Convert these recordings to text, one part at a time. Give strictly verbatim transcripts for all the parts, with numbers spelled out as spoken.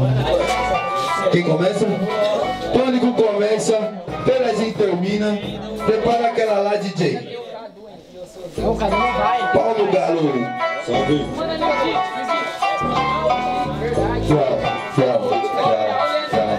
Quem começa? Pânico começa, Pelezinho termina. Prepara aquela lá, D J. Paulo Galo. Salve. Tchau, tchau, tchau,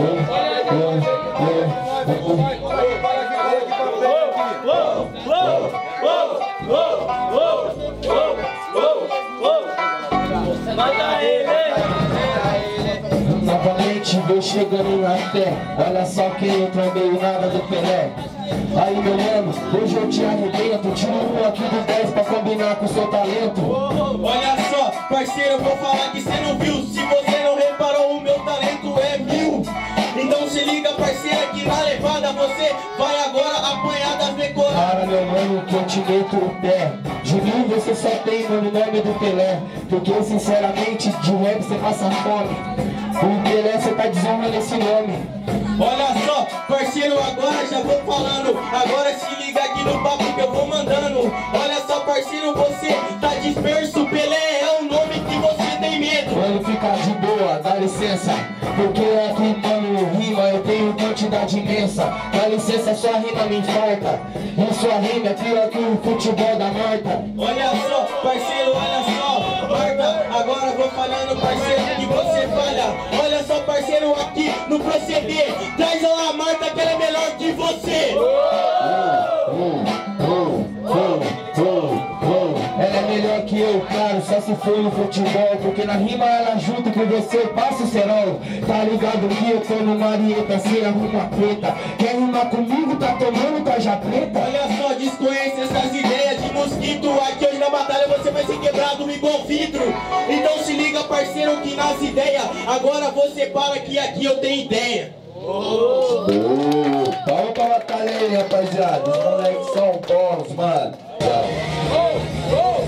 novamente vou chegando na fé. Olha só que eu trombei nada do Pelé. Aí meu mano, hoje eu te arrebento. Tiro um aqui do dez pra combinar com o seu talento. Olha só, parceiro, eu vou falar que você não viu. Se você não reparou, o meu talento é mil. Então se liga, parceiro, que na levada você vai agora apanhar das decoradas. Para meu mano, que eu te meto o pé. De mim você só tem, mano, o nome do Pelé. Porque sinceramente, de rap você passa fome. O Pelé você tá desonrando esse nome. Olha só, parceiro, agora já vou falando. Agora se liga aqui no papo que eu vou mandando. Olha só, parceiro, você tá disperso. Pelé é o nome que você tem medo. Mano, fica de boa, dá licença. Porque aqui, mano, rima eu tenho quantidade imensa. Dá licença, sua rima me infarta. E sua rima é pior que o futebol da Marta. Olha só, parceiro, olha só, Marta. Agora eu vou falando, parceiro, que você falha. Olha só, parceiro, aqui no proceder. Traz lá a Marta, que ela é melhor que você. Oh, oh, oh, oh, oh. Ela é melhor que eu, claro, só se for no futebol. Porque na rima ela junto com você passa o cerol. Tá ligado que eu tô no Marieta, sem arruma preta. Quer rimar comigo, tá tomando tarja preta? Olha só, desconhece essas ideias de mosquito. Aqui hoje na batalha você vai ser quebrado igual vidro. Então se liga, parceiro, que nas ideias agora você para que aqui eu tenho ideia. Oh, oh, palma pra batalha aí, rapaziada. Os moleques são bons, mano. Oh, oh,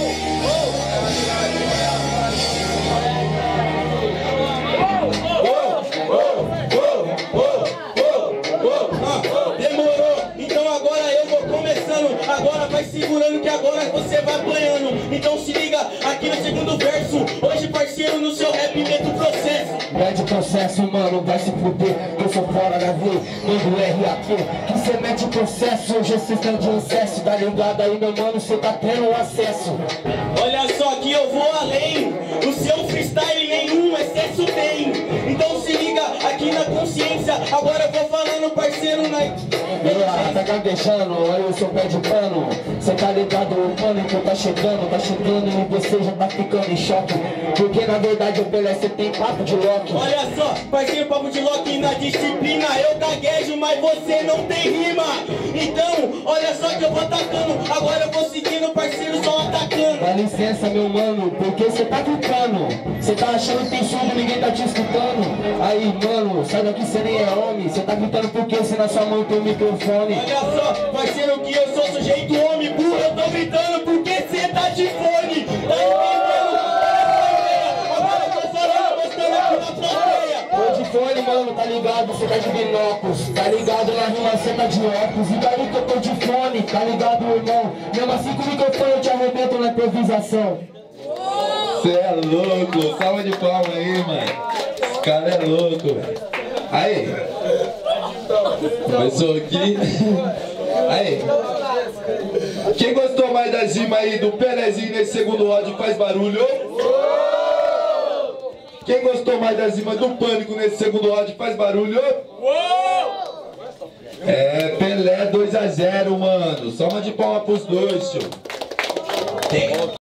demorou, então agora eu vou começando. Agora vai segurando que agora você vai apanhando. Então se liga aqui no segundo verso. Hoje, parceiro, no seu rap meto processo. Mede processo, mano, vai se fuder. Eu sou fora da V, mando R A P. Que cê mete processo, hoje cê tá de acesso. Tá ligado aí, meu mano, cê tá tendo acesso. Olha só que eu vou além. O seu freestyle nenhum excesso tem. Então se liga aqui na consciência. Agora eu vou falando, parceiro, na... Ah, tá gaguejando, olha o seu pé de pano. Cê tá ligado, o pânico tá chegando, tá chegando e você já tá ficando em choque. Porque na verdade o Pelé cê tem papo de Loki. Olha só, parceiro, papo de Loki na disciplina. Eu gaguejo, mas você não tem rima. Então, olha só que eu vou atacando. Agora eu vou seguindo, parceiro, só atacando. Dá licença, meu mano, porque cê tá gritando. Cê tá achando que tem surdo, ninguém tá te escutando. Aí, mano, sai daqui, cê nem é homem. Cê tá gritando porque cê na sua mão tem o microfone. Olha só, parceiro, que eu sou sujeito homem burro. Eu tô gritando porque cê tá de fone. Tá entendendo? Agora eu tô falando, mostrando aqui na plateia. Tô de fone, mano, tá ligado? Cê tá de binóculos. Tá ligado na rima, cê tá de óculos. E daí que eu tô de fone, tá ligado, irmão? Mesmo assim com o microfone eu te arrebento na improvisação. Cê é louco, salva de palma aí, mano. Esse cara é louco, velho. Aí, começou aqui. Aí, quem gostou mais da rima aí do Pelezinho nesse segundo round faz barulho. Quem gostou mais da rima do Pânico nesse segundo round faz barulho. É, Pelé dois a zero, mano. Salva de palma pros dois, tio.